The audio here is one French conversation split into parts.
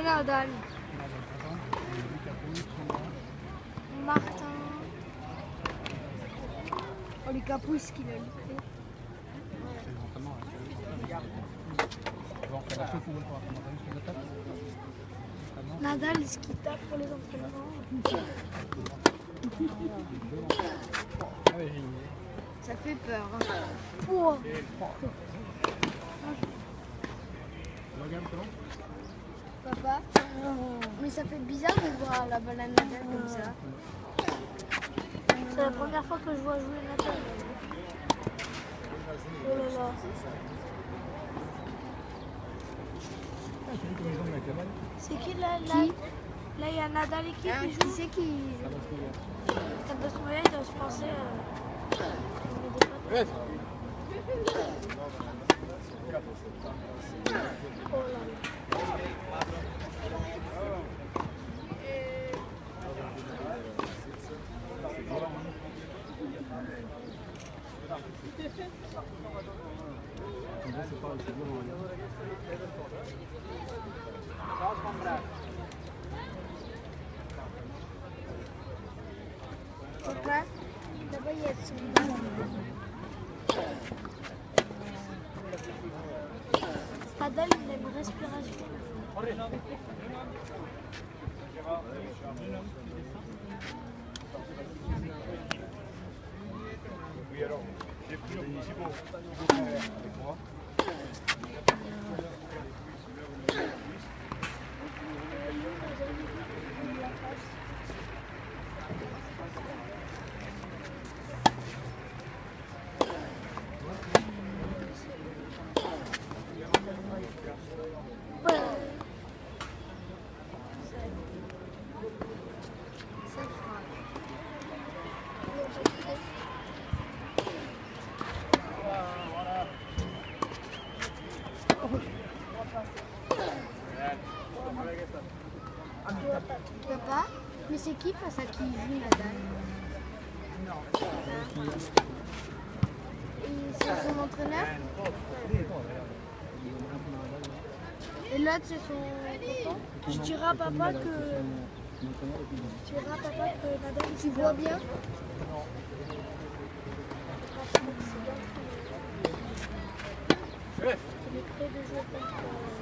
Nadal. Martin. Oh, les caprices qu'il a livré. Nadal, est-ce qu'il tape pour les entraînements? Ça fait peur. Hein. Oh. Papa, mais ça fait bizarre de voir la balle à Nadal comme ça. C'est la première fois que je vois jouer Nadal. Oh là là. C'est qui là? Là, il y a Nadal et qui joue? Qui c'est qui joue? Carlos Moya, il doit se penser. Oh là là. Papa, là-bas il y a son ballon. Nadal, il a une respiration. Oui, alors, j'ai pris le c'est beau. Avec moi. Papa, mais c'est qui face à qui joue Nadal? Et c'est son entraîneur? Et l'autre c'est son copain? Je dirais à papa que Nadal il voit bien. Il est prêt de jouer contre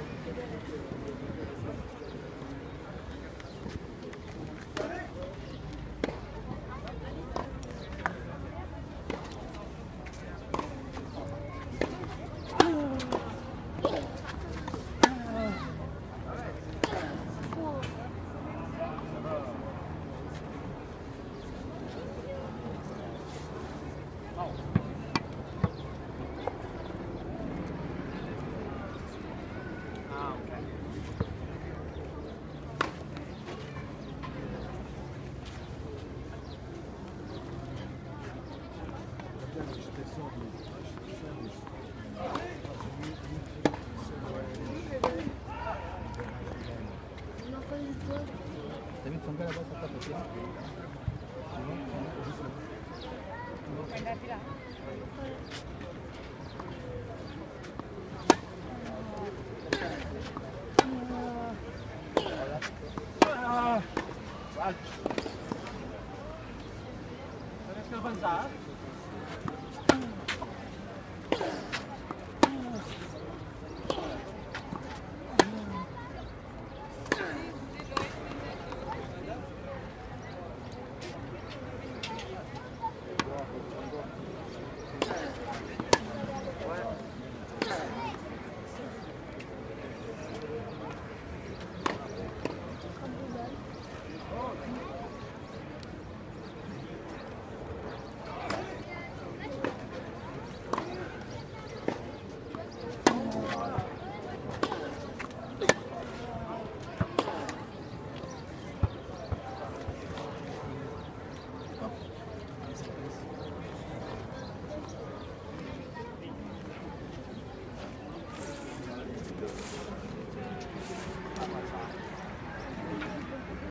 T'as mis ton gars là-bas sur ta côté? Ouais.